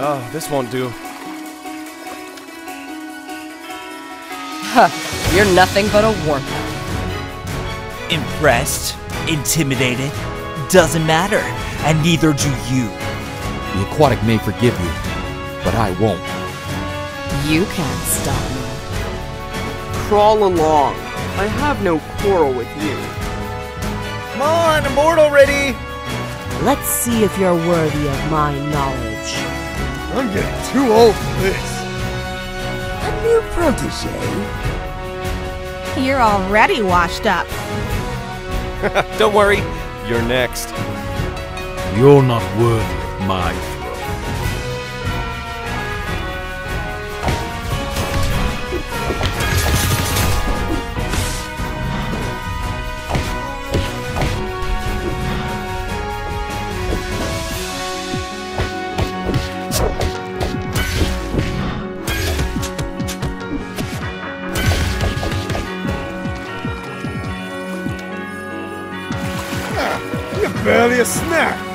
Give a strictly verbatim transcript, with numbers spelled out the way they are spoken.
Oh, this won't do. Huh, you're nothing but a warpath. Impressed? Intimidated? Doesn't matter, and neither do you. The aquatic may forgive you, but I won't. You can't stop me. Crawl along. I have no quarrel with you. Come on, aboard already! Let's see if you're worthy of my knowledge. I'm getting too old for this. A new protege? You're already washed up. Don't worry, you're next. You're not worthy of my throne. You're barely a snack.